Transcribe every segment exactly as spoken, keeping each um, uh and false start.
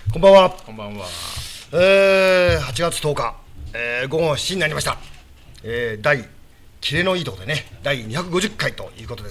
こんばんは。 こんばんは。 えー、はちがつとおか、えー、午後しちじになりました。えー、第キレのいいところでね、だいにひゃくごじゅっかいということです。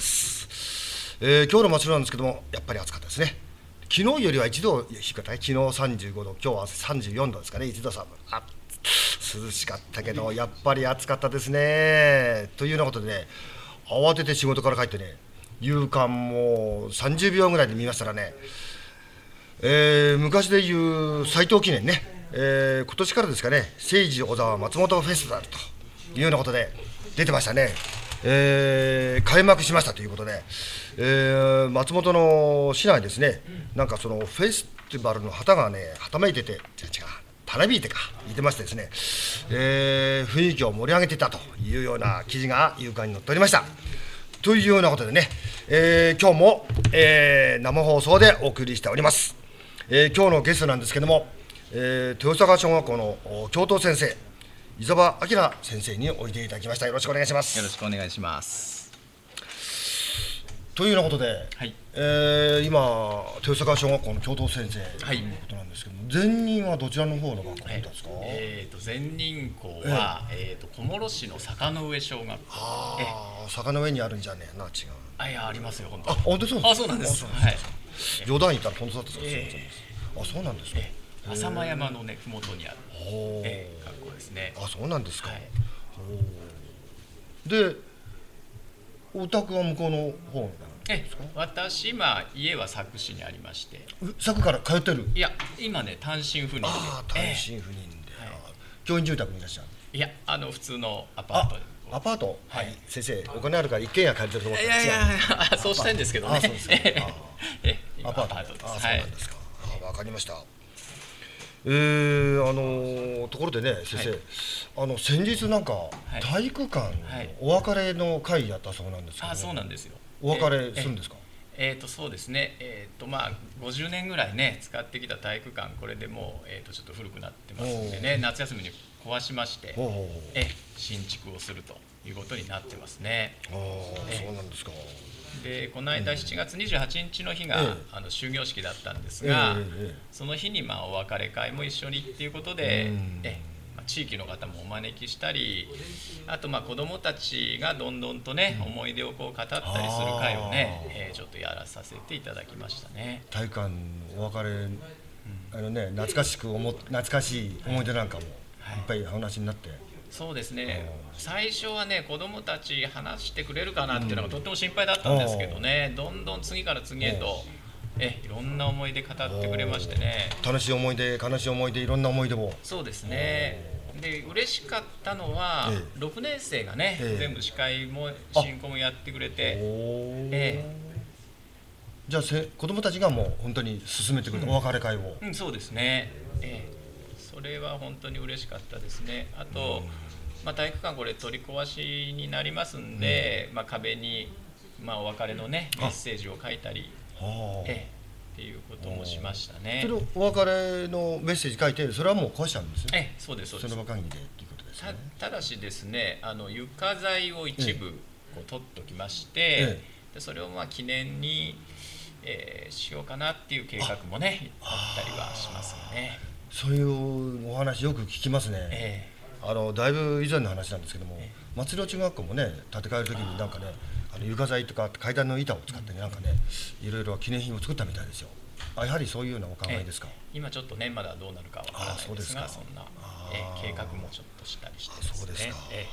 えー、今日の街なんですけども、やっぱり暑かったですね。昨日よりはいちど低かったね。昨日さんじゅうごど、今日はさんじゅうよんどですかね。いちどさんぶあ涼しかったけど、やっぱり暑かったですね。というようなことでね、慌てて仕事から帰ってね、夕刊もさんじゅうびょうぐらいで見ましたらね、えー、昔でいう斎藤記念ね、えー、今年からですかね、聖司小沢松本フェスティバルというようなことで出てましたね。えー、開幕しましたということで、えー、松本の市内ですね、なんかそのフェスティバルの旗がね、はためいてて、違う違う、たなびいてか、言ってましてですね、えー、雰囲気を盛り上げていたというような記事が夕刊に載っておりました。というようなことでね、えー、今日も、えー、生放送でお送りしております。えー、今日のゲストなんですけども、えー、豊坂小学校の教頭先生、伊沢明先生においでいただきました。よろしくお願いします。 よろしくお願いします。 というようなことで、はい、えー、今豊坂小学校の教頭先生ということなんですけども、はい、前任はどちらの方の学校だったんですか？ はい、えー、と前任校は、えー、えーと小諸市の坂の上小学校。 ああ、坂の上にあるんじゃねえな、違う。 あ、いや、ありますよ、本当。 あ、本当そうです。 あ、そうなんです。はい。 冗談言ったら本当だったんですか？ えー、あ、そうなんですか。 浅間山のね、ふもとにある、えー、学校ですね。 あ、そうなんですか。 はい、 で、お宅は向こうの方なんですか？ え、私、今家は佐久市にありまして。 佐久から通ってる？いや、今ね、単身赴任で。 ああ、単身赴任で、えーはい、教員住宅にいらっしゃる？ いや、あの普通のアパートで。 アパート、はい、先生、お金あるから一軒家借りてると思ってます。 いやいやいや、そうしたいんですけどね。 あ、そうですか。 え、 アパートです。あ、そうなんですか。わかりました。えー、あのところでね、先生、はい、あの先日なんか、はい、体育館、はい、お別れの会やったそうなんですけど、ね、 あ、そうなんですよ。 お別れするんですか？ えー、えーとそうですね。えーとまあごじゅうねんぐらいね使ってきた体育館、これでもうえーとちょっと古くなってますんでね、夏休みに壊しまして、え新築をするということになってますね。 ああ、そうなんですか。 でこの間しちがつにじゅうはちにちの日が、ええ、あの終業式だったんですが、ええ、その日にまあお別れ会も一緒にっていうことで、えまあ、地域の方もお招きしたり、あとまあ子どもたちがどんどんとね、うん、思い出をこう語ったりする会をね、えー、ちょっとやらさせていただきましたね。 体育館お別れ、うん、あのね、懐かしく思懐かしい思い出なんかもいっぱい話になって、はい、 そうですね。最初はね、子どもたち話してくれるかなっていうのがとっても心配だったんですけどね、どんどん次から次へとえいろんな思い出語ってくれましてね。 楽しい思い出、悲しい思い出、いろんな思い出を。 そうですね。で嬉しかったのは、ええ、ろくねん生がね、ええ、全部司会も進行もやってくれて、ええ、 じゃあせ子どもたちがもう本当に進めてくれた、うん、お別れ会を、 うん、そうですね、ええ、それは本当に嬉しかったですね。あと、うんまあ、体育館これ取り壊しになりますんで、うんまあ、壁に、まあ、お別れのねメッセージを書いたりえっていうこともしましたね。 それお別れのメッセージ書いてそれはもう壊しちゃうんですね。 えそうですそうです。 その場限りでっていうことですね。 た, ただしですね、あの床材を一部こう取っておきまして、ええ、でそれをまあ記念に、えー、しようかなっていう計画もね あ, あったりはしますよね。 そういうお話よく聞きますね。ええあのだいぶ以前の話なんですけども、松戸中学校もね建て替える時になんかねあの床材とか階段の板を使ってねなんかねいろいろ記念品を作ったみたいですよ。あ、やはりそういうようなお考えですか？ 今ちょっとねまだどうなるかわからないですが、そんなえ計画もちょっとしたりしてですね。 そうですか。え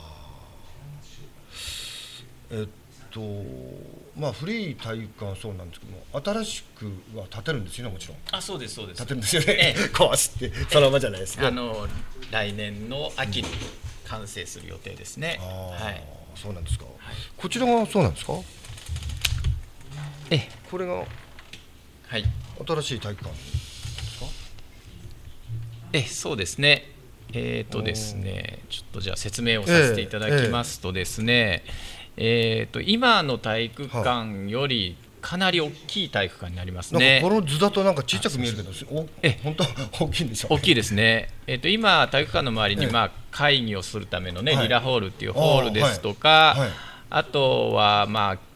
えっとまあ古い体育館はそうなんですけども新しくは建てるんですよね、もちろん。 あ、そうですそうです。 建てるんですよね。壊してそのままじゃないですね。 あの来年の秋に完成する予定ですね。 あ、 はい、 そうなんですか。はい、こちらがそうなんですか。 えこれがはい新しい体育館ですか。 えそうですね。えっ、ー、とですねちょっとじゃあ説明をさせていただきますとですね、えー、と今の体育館よりかなり大きい体育館になりますね。 なんかこの図だとなんか小さく見えるけど、え本当大きいんでしょうね。 大きいですね。えー、と今体育館の周りに、まあ、会議をするためのね、はい、リラホールっていうホールですとか、はいはい、あとはまあ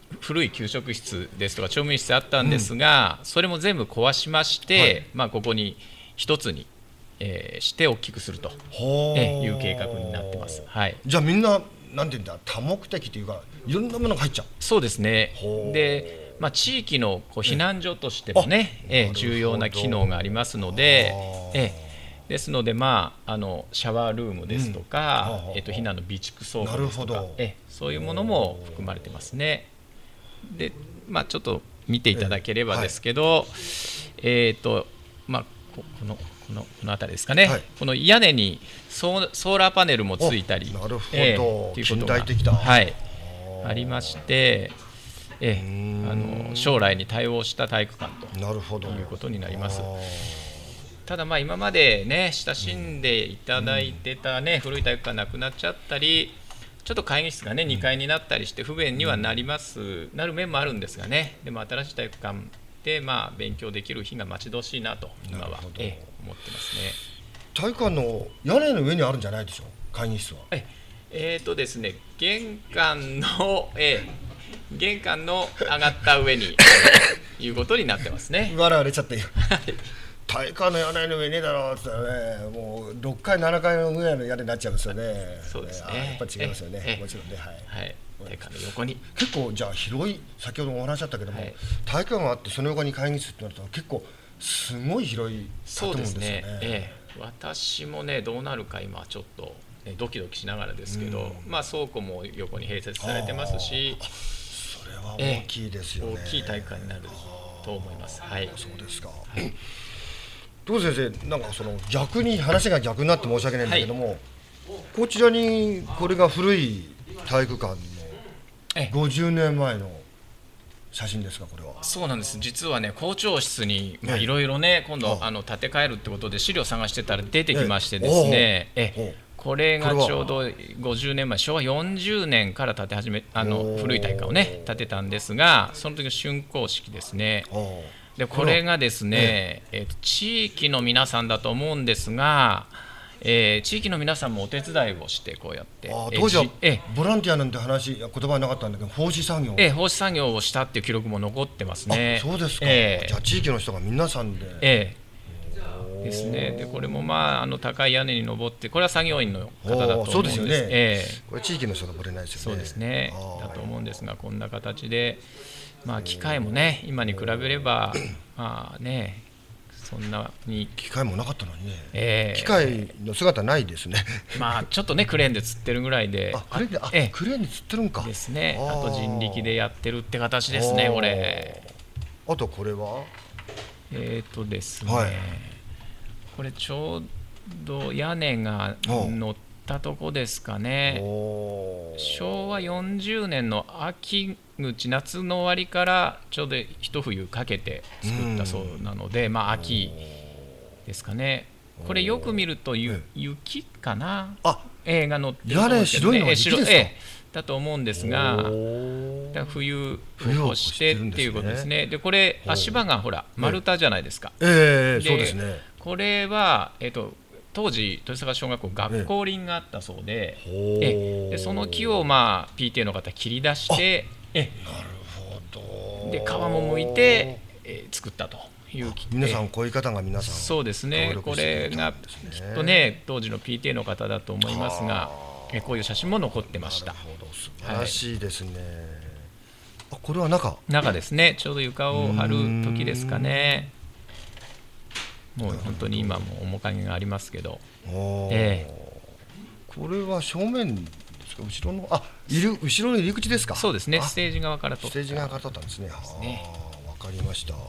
古い給食室ですとか調務室あったんですが、うん、それも全部壊しまして、はい、まあ、ここに一つに、えー、して大きくするという計画になってます、はい、 じゃあみんななんていうんだ、多目的というかいろんなものが入っちゃう。 そうですね。で、まあ、地域のこう避難所としてもね、ええ、重要な機能がありますので、ええ、ですので、まあ、あのシャワールームですとか、うん、えっと、避難の備蓄倉庫ですとか、ええ、そういうものも含まれてますね。で、まあ、ちょっと見ていただければですけど、えーとまあ、このこのこの辺りですかね、はい、この屋根にソー、ソーラーパネルもついたり、 なるほど、 えー、ということが、 近代的だ、 はい、ありまして、えー、あの将来に対応した体育館ということになります。ただ、まあ今までね親しんでいただいてたね、うん、古い体育館なくなっちゃったり、ちょっと会議室がねにかいになったりして不便にはなります、うん、なる面もあるんですがね、でも新しい体育館でまあ勉強できる日が待ち遠しいなと今は、えー、思ってますね。 体育館の屋根の上にあるんじゃないでしょう、会議室は。 ええーとですね、玄関の、えー玄関の上がった上にいうことになってますね。 笑われちゃって体育館の屋根の上ねえだろうって言ったらね、もうろっかいななかいのぐらいの屋根になっちゃうんですよね。 そうですね、 やっぱり違いますよね、もちろんね、はい、 はい、体育館の横に結構じゃあ広い、先ほどもお話あったけども、はい、体育館があってその横に会議室ってなると結構すごい広い建物ですよね。そうですね、 ええ、私もねどうなるか今ちょっとドキドキしながらですけど、うん、まあ倉庫も横に併設されてますし、 それは大きいですよね。 大きい体育館になると思います。はい。 そうですか。はい、どう先生、なんかその逆に話が逆になって申し訳ないんだけども、はい、こちらにこれが古い体育館のごじゅうねんまえの写真ですか、これは。 そうなんです。実はね校長室にいろいろね今度あの建て替えるってことで資料探してたら出てきましてですね、ええこれがちょうどごじゅうねんまえ、しょうわよんじゅうねんから建て始め、あの古い体育館をね建てたんですが、その時の竣工式ですね。でこれがですね、えーと地域の皆さんだと思うんですが、えー、地域の皆さんもお手伝いをしてこうやって、 あ当時はボランティアなんて話言葉はなかったんだけど奉仕作業、 えー、奉仕作業をしたっていう記録も残ってますね。 そうですか、 えー、 じゃあ地域の人が皆さんで、 えーですね。でこれもまああの高い屋根に登って、これは作業員の方だと思うんです。 そうですよね、 えー、これ地域の人登れないですよね。 そうですねだと思うんですが、こんな形で、まあ、機械もね今に比べればまあねそんなに機械もなかったのにね、 えー、 機械の姿ないですねまあちょっとねクレーンで釣ってるぐらいで、 あクレーンで、あ、えー、クレーンで釣ってるんかですね。あと人力でやってるって形ですね。これあとこれはえっ、ー、とですね、はい、これちょうど屋根が乗ったとこですかね。しょうわよんじゅうねんの秋口、夏の終わりからちょうど一冬かけて作ったそうなので、まあ秋ですかね。これよく見るとゆ雪かな、 あ、 絵が乗ってる屋根白いのは雪ですか、 えだと思うんですが、だ冬を越してっていうことですね。でこれ足場がほら丸太じゃないですか。 ええー、そうですね。 これは、えー、と当時豊坂小学校学校林があったそうで、えでその木を、まあ、ピーティー の方切り出してえなるほどで皮も剥いて、えー、作ったという皆さんこういう方が皆さんそうですね。これがきっとね当時の ピーティー の方だと思いますが、えこういう写真も残ってました。 なるほど、素晴らしいですね。はい、あこれは中中ですね。ちょうど床を張る時ですかね。もう本当に今も面影がありますけど、えー、これは正面ですか、後ろの、あ、いる後ろの入り口ですか。 そうですね、ステージ側から撮った、 ステージ側から撮ったんですね。わかりました。こ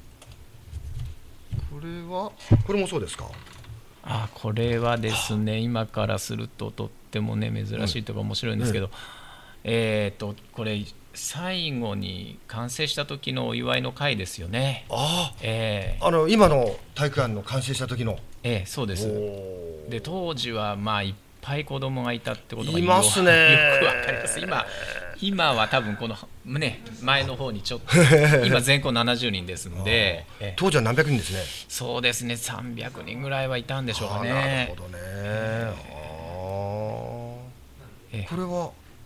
れはこれもそうですか。 あ、これはですね今からするととってもね珍しいというか面白いんですけど、うん、えーとこれ最後に完成した時のお祝いの会ですよね。 あ、 えー、 あの今の体育館の完成した時の、 えー、そうです。で当時はまあいっぱい子供がいたってことがいますね。 よくわかります。今今は多分この、ね、前の方にちょっと今全校ななじゅうにんですので、 えー、当時は何百人ですね。 そうですね、さんびゃくにんぐらいはいたんでしょうかね。 なるほどね。あ、えー、これは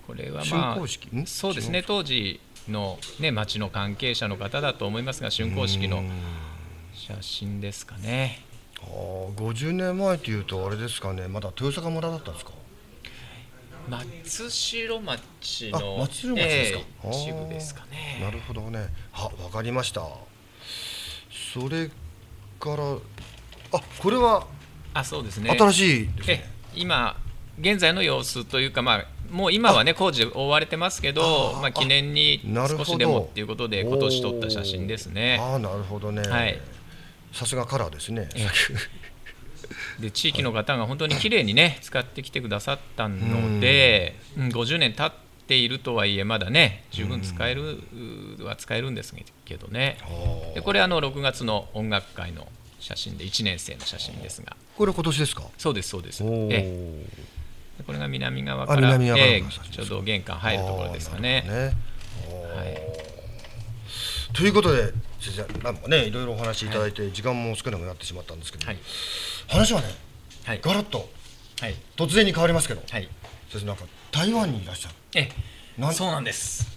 これはま竣工式あそうですね、当時の、ね、町の関係者の方だと思いますが、竣工式の写真ですかね。 あごじゅうねんまえというとあれですかね、まだ豊坂村だったんですか。 松代町あの松代町ですか、 えー一部ですかね。 なるほどね。あ、わかりました。それからあこれはあそうですね、 新しいですえね。 今現在の様子というか、まあ、もう今はね工事で覆われてますけど、 あまあ、記念になるほど少しでもっていうことで今年撮った写真ですね。 ああなるほどね、 はいさすがカラーですね。 えで地域の方が本当に綺麗にね使ってきてくださったので、うんごじゅうねん経っているとはいえまだね十分使えるは使えるんですけどね。でこれあのろくがつの音楽会の写真でいちねん生の写真ですが、 これ今年ですか。 そうですそうです。 おーえでこれが南側からあ南側からえの写真ですかちょうど玄関入るところですかね。 あーなるほどね。 はいということで先生なんかねいろいろお話しいただいて、時間も少なくなってしまったんですけど、 はい話はねはいガラッとはい突然に変わりますけど、 はい先生なんか台湾にいらっしゃる。 えなんそうなんです。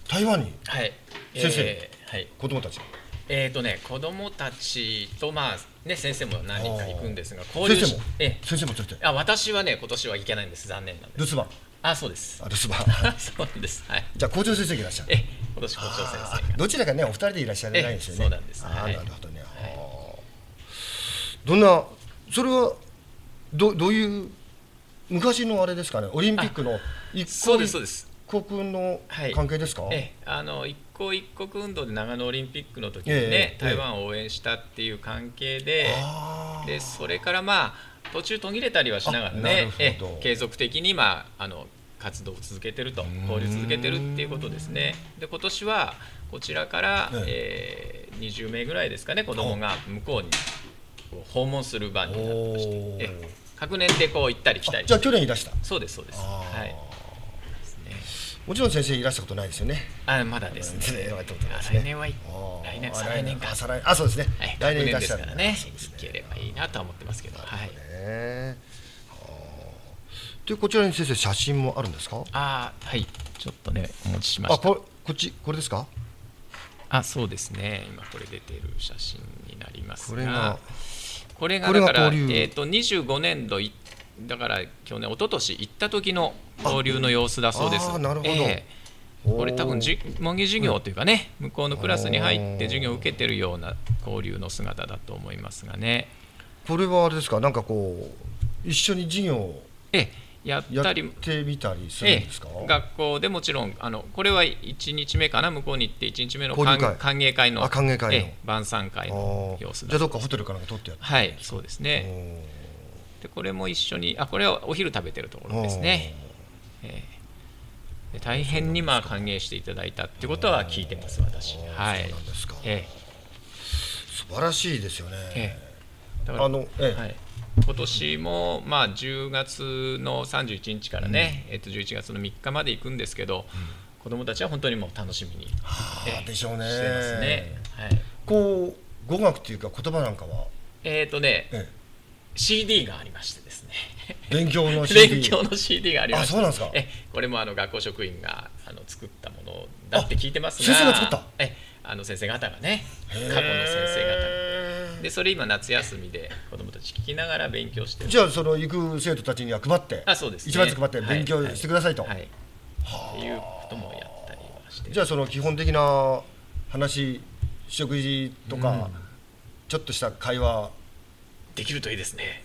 台湾にはい先生えーはい子供たち。 えーとね、子どもたちと、まあね、先生も何人か行くんですが、交流し先生もえ先生も連れてあ私はね、今年は行けないんです、残念なんです。 留守番。 あ、そうです。 あ留守番そうなんです。はい。 じゃあ校長先生がいらっしゃる。 え今年校長先生あが。 どちらかねお二人でいらっしゃらないんですよね。 えそうなんですあーはいなるほどね。 はいあーどんなそれはどどういう昔のあれですかね、オリンピックの一そうですそうです。 国のはい関係ですか。 えあの一国一国運動で長野オリンピックの時にえね、 え台湾を応援したっていう関係で、 あーでそれからまあ途中途切れたりはしながらあなね、 るほどえ継続的にまああの活動を続けてると、交流続けてるっていうことですね。で今年はこちらから、 ええー、にじゅうめいぐらいですかね、子どもが向こうにこう訪問する番になりまして、 おーえ各年でこう行ったり来たりして。 じゃあ去年いらした。 そうですそうです。 あーはいですね。 もちろん先生いらしたことないですよね。 あまだですね。 ねあ来年はあー来年あ再来年かあ再来あそうですね。 はい、 来年い学年らっしゃるですからね、 そうですね行ければいいなとは思ってますけど、はい。 ねでこちらに先生写真もあるんですか。 あーはい、ちょっとねお持ちしました。 あここっちこれですか。 あそうですね、今これ出ている写真になりますが、 これがこれがこれだからが交流えーとにじゅうごねんどいだから去年一昨年行った時の交流の様子だそうです。 ああーなるほどええこれ多分じ模擬授業というかね、向こうのクラスに入って授業を受けてるような交流の姿だと思いますがね。 これはあれですか、なんかこう一緒に授業をええやっやたりってみたりするんですか。 ええ学校でもちろんあのこれはいちにちめかな、向こうに行っていちにちめの歓交流会歓迎会のあ歓迎会のええ晩餐会の様子だじゃあどっかホテルかなんか取ってやって。 はいそうですね。でこれも一緒にあこれはお昼食べてるところですね。ええで大変にまあ歓迎していただいたってことは聞いてます私。はいそうなんですか。 え素晴らしいですよね。 えええだからあのええはい、今年もまあじゅうがつのさんじゅういちにちからね、えっとじゅういちがつのみっかまで行くんですけど、子どもたちは本当にもう楽しみに、 はあええでしょうね。 してますね。はいこう語学っていうか言葉なんかは、 えっとね、 えシーディー がありましてですねえ勉強の シーディー勉強の シーディー がありまして、 あそうなんですか。 えこれもあの学校職員があの作ったものだって聞いてますが、 あ先生が作ったえあの先生方がね、過去の先生方へでそれ今夏休みで子どもたち聞きながら勉強してる。 じゃあその行く生徒たちには配ってあそうですね一枚ずつ配って勉強してくださいと。 はいはいっていうこともやったりはして、 じゃあその基本的な話、食事とか、 うんちょっとした会話、 できるといいですね。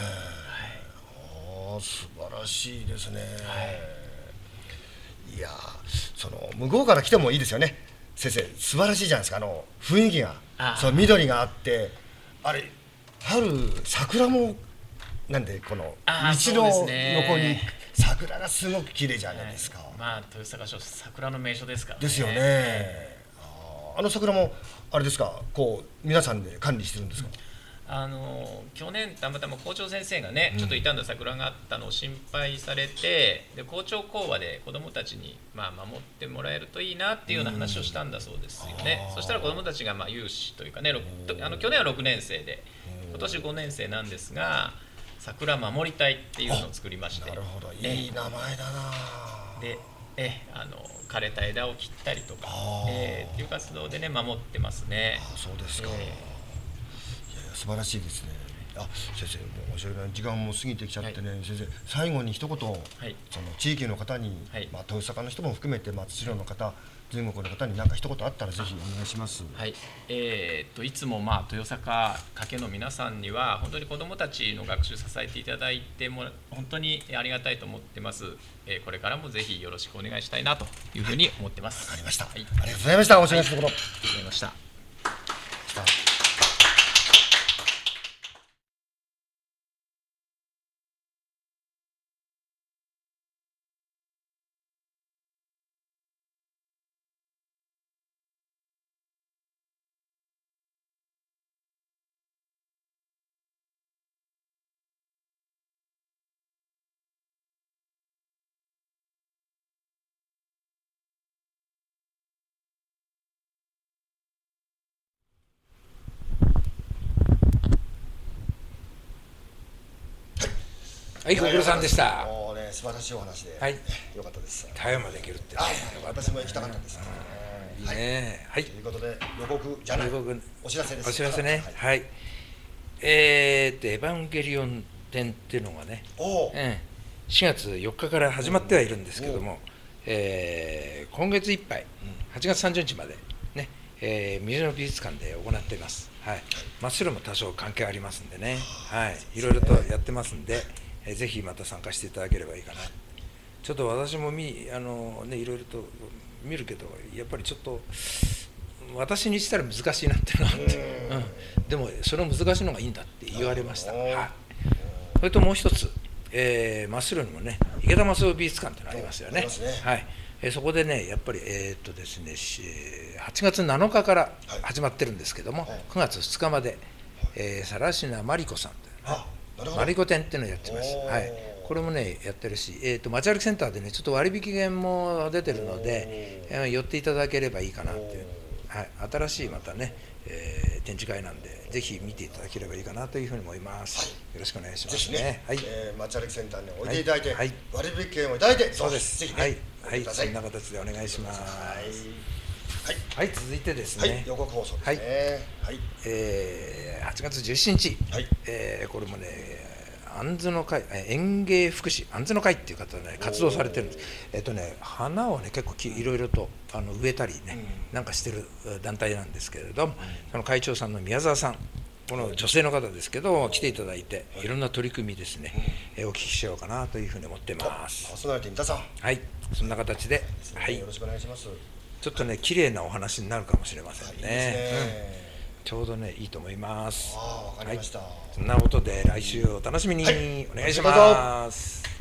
ああ素晴らしいですね。、 はいやその向こうから来てもいいですよね。先生素晴らしいじゃないですか。あの雰囲気があその緑があってあれ春桜もなんでこの道あーのそうですね横に桜がすごく綺麗じゃないですか。 まあ豊坂署桜の名所ですからね。 ですよね。あーあの桜もあれですか、こう皆さんで管理してるんですか。 あの去年たまたま校長先生がね、ちょっと傷んだ桜があったのを心配されて、で校長講話で子どもたちに、まあ、守ってもらえるといいなっていうような話をしたんだそうですよね。 うんそしたら子どもたちがまあ有志というかね、ろくあの去年はろくねん生で今年ごねん生なんですが、桜守り隊っていうのを作りまして、 なるほど、 えいい名前だな。 でえあの枯れた枝を切ったりとか、えー、っていう活動でね守ってますね。 あ、そうですか。えー、いやいや素晴らしいですね。あ、先生、もう申し訳ない、時間も過ぎてきちゃってね、はい、先生、最後に一言、はい、その地域の方に、はい、まあ、豊坂の人も含めて、まあ、津代の方、全国の方に何か一言あったら、ぜひお願いします。 はい、えー、っといつも、まあ、豊坂家系の皆さんには、本当に子どもたちの学習支えていただいても、本当にありがたいと思ってます。えー、これからもぜひよろしくお願いしたいなというふうに思ってます。 わかりました。はい、ありがとうございました。お知らせのところ。ありがとうございました。 はい、ご苦労さんでした。 もうね、素晴らしいお話で、 はい、 よかったです。 台湾まで行けるって、ね、 私も行きたかったですね。 いいね。はい。ということで、予告じゃない。予告、お知らせです。 お知らせね。はい。えーと、エヴァンゲリオン展っていうのがね、しがつよっかから始まってはいるんですけども、えー、今月いっぱい、はちがつさんじゅうにちまでね、えー、水の美術館で行っています。はい。真っ白も多少関係ありますんでね、はい。いろいろとやってますんで。えー、ぜひまた参加していただければいいかな。ちょっと私も見あの、ね、いろいろと見るけど、やっぱりちょっと私にしたら難しいなっていうのがあって、うん、でもそれ難しいのがいいんだって言われました。はい、それともう一つ、えー、真っ白にもね、池田正夫美術館ってのありますよね。はい、えー、そこでね、やっぱり、えーっとですね、はちがつなのかから始まってるんですけども、はい、くがつふつかまで、えー、更科真理子さんというね、マリコ展っていうのをやってます。はい、これもねやってるし、えー、と街歩きセンターでねちょっと割引券も出てるので、えー、寄っていただければいいかなっていう、はい、新しいまたね、えー、展示会なんでぜひ見ていただければいいかなというふうに思います。はい、よろしくお願いします。 ぜひね、はい、えー、街歩きセンターに置いていただいて、はい、割引券をいただいて、 そうです。 ぜひね、 はい、はい、そんな形でお願いします。はい、はい、続いてですね、 はい、予告放送ですね。はい、 えー、はちがつじゅうしちにち、はい、えー、これもね、杏図の会、園芸福祉杏図の会っていう方で、ね、活動されてるんです。えっとね、花をね結構いろいろとあの植えたりね、うん、なんかしてる団体なんですけれども、うん、その会長さんの宮沢さん、この女性の方ですけど、来ていただいて、いろんな取り組みですね、うん、お聞きしようかなというふうに思ってます。 パーソナリティ三田さん、 はい、そんな形で、はい、 よろしくお願いします。 ちょっとね、綺麗なお話になるかもしれませんね。ちょうどね、いいと思います。 ああ、わかりました。 はい、そんなことで来週お楽しみに、はい、お願いします。